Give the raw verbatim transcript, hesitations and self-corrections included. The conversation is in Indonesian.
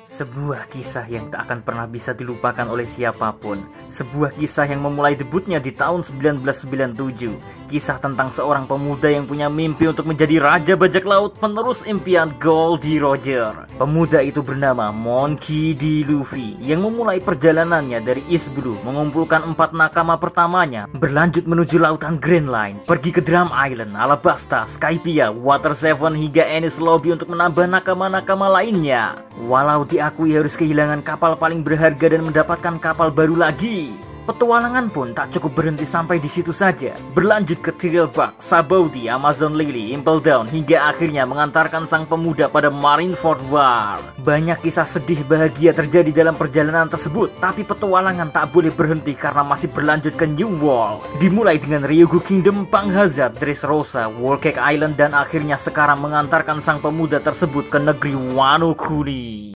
Sebuah kisah yang tak akan pernah bisa dilupakan oleh siapapun. Sebuah kisah yang memulai debutnya di tahun seribu sembilan ratus sembilan puluh tujuh. Kisah tentang seorang pemuda yang punya mimpi untuk menjadi raja bajak laut penerus impian Goldie Roger. Pemuda itu bernama Monkey D. Luffy yang memulai perjalanannya dari East Blue mengumpulkan empat nakama pertamanya, berlanjut menuju lautan Grand Line, pergi ke Drum Island, Alabasta, Skypiea, Water Seven hingga Enies Lobby untuk menambah nakama-nakama lainnya. Walau diakui harus kehilangan kapal paling berharga dan mendapatkan kapal baru lagi, petualangan pun tak cukup berhenti sampai di situ saja. Berlanjut ke Thrillbark, Sabaody, Amazon Lily, Impel Down, hingga akhirnya mengantarkan sang pemuda pada Marineford War. Banyak kisah sedih bahagia terjadi dalam perjalanan tersebut, tapi petualangan tak boleh berhenti karena masih berlanjut ke New World. Dimulai dengan Ryugu Kingdom, Punk Hazard, Dressrosa, Whole Cake Island, dan akhirnya sekarang mengantarkan sang pemuda tersebut ke negeri Wano Kuni.